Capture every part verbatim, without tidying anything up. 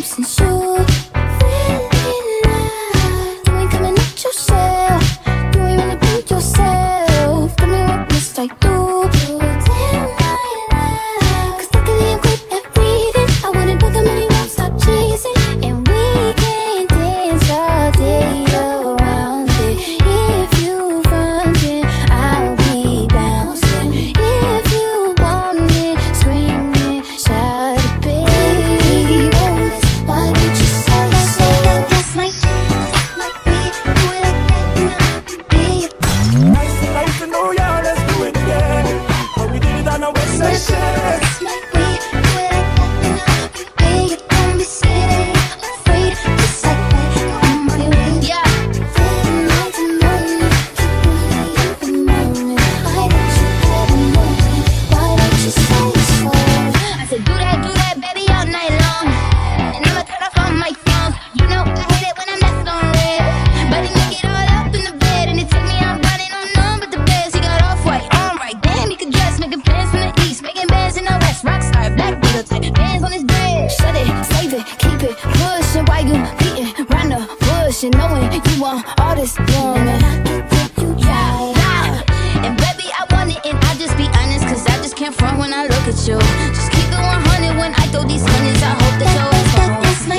since you fell in love. You ain't coming out yourself. You ain't really be yourself. Tell me what must I do to tame my love? Cause luckily I'm good at reading. I wouldn't put them any won't stop chasing. And we can dance all day around it. If you frontin', I'll be bouncing. If you want it, screaming, shout it, baby. Why don't you say so? That's my like we do it like that, baby. Nice and nice to know ya, let's do it again. But we did it on our west side shit. Like we do it like that, baby. Don't be scared, afraid, just like that. I'm on your way. Yeah. Feeling like the morning, keep me in the moment. Why don't you have a moment? Why don't you say so? I said do that, do that, baby, all night long. And I'ma turn off all my phones. You know I hate it when I'm left on red. But he make it all up in the bed, and it took me out running on none but the best. He got off white, on right, damn, he could dress, making plans from the east, making bands in the west. Rockstar, black Buddha type, bands on his dread. Shut it, save it, keep it pushing. Why you beating round the bush and knowing you want all this woman? Yeah, yeah. And baby, I want it, and I just be honest, cause I just can't front when I look at you. Just keep it one hundred when I throw these hundreds. I hope that your ass home.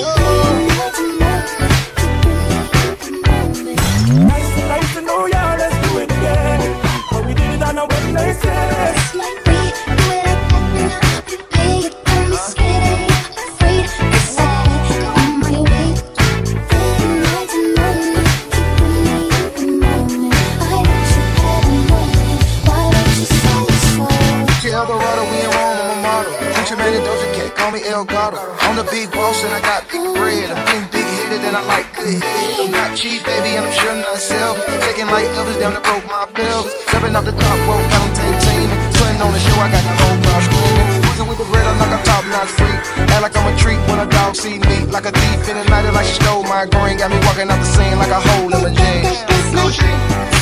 Nice and nice to know ya, let's do it again. But we did it on our west side shit. Like we do it like that, baby. Don't be scared, afraid, just like that. On my way, feeling like the morning, keeping me in the moment. Why don't you have a moment? Why don't you say so? El Dorado, we in Rome, I'm a model. Gucci Mane and Doja Cat, call me El Gato. I'm the big boss and I got big bread. I'm getting big headed and I like good head. I'm not cheap, baby, and I'm sure not self. Taking like others down to broke my pelvis. Stepping off the top rope, I don't take team. Putting on the show, I got the whole crowd screaming. Cruising with the bread, I'm like a top notch freak. Act like I'm a treat when a dog see me. Like a thief in the night, like she stole my green. Got me walking out the scene like a hole in the jeans. That's my